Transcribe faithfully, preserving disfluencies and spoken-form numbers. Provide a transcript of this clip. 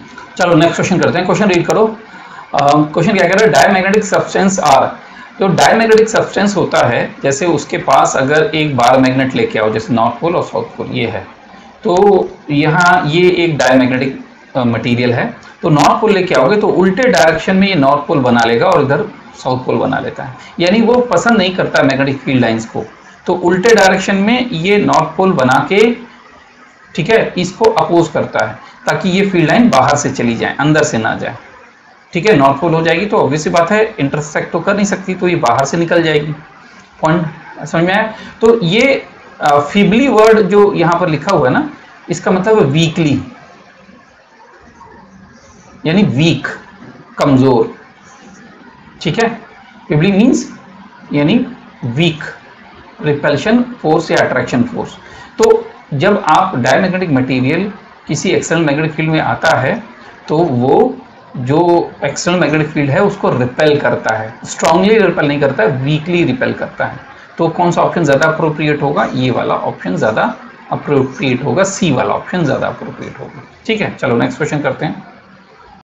चलो next question करते हैं, क्वेश्चन रीड करो। क्वेश्चन uh, क्या कह रहा है, डायमैग्नेटिक सब्सटेंस आर। जो डायमैग्नेटिक सब्सटेंस होता है, जैसे उसके पास अगर एक बार मैग्नेट लेके आओ, जैसे नॉर्थ पोल और साउथ पोल ये है, तो यहाँ ये एक डायमैग्नेटिक मटेरियल है, तो नॉर्थ पोल लेके आओगे तो उल्टे डायरेक्शन में ये नॉर्थ पोल बना लेगा और इधर साउथ पोल बना लेता है, यानी वो पसंद नहीं करता मैग्नेटिक फील्ड लाइंस को, तो उल्टे डायरेक्शन में ये नॉर्थ पोल बना के, ठीक है, इसको अपोज करता है ताकि ये फील्ड लाइन बाहर से चली जाए, अंदर से ना जाए, ठीक है। नॉर्थ पोल हो जाएगी तो ऑब्वियस सी बात है इंटरसेक्ट तो कर नहीं सकती, तो ये बाहर से निकल जाएगी। पॉइंट समझ में आया? तो ये फीबली वर्ड जो यहां पर लिखा हुआ है ना, इसका मतलब है वीकली, यानी वीक, कमजोर, ठीक है। फीबली मींस यानी वीक रिपल्शन फोर्स या अट्रैक्शन फोर्स। तो जब आप डायमैग्नेटिक मटेरियल किसी एक्सटर्नल मैग्नेटिक फील्ड में आता है तो वो जो एक्सटर्नल मैग्नेटिक फील्ड है उसको रिपेल करता है, स्ट्रांगली रिपेल नहीं करता है, वीकली रिपेल करता है। तो कौन सा ऑप्शन ज्यादा अप्रोप्रिएट होगा? ये वाला ऑप्शन ज्यादा अप्रोप्रिएट होगा, सी वाला ऑप्शन ज्यादा अप्रोप्रिएट होगा, ठीक है। चलो नेक्स्ट क्वेश्चन करते हैं।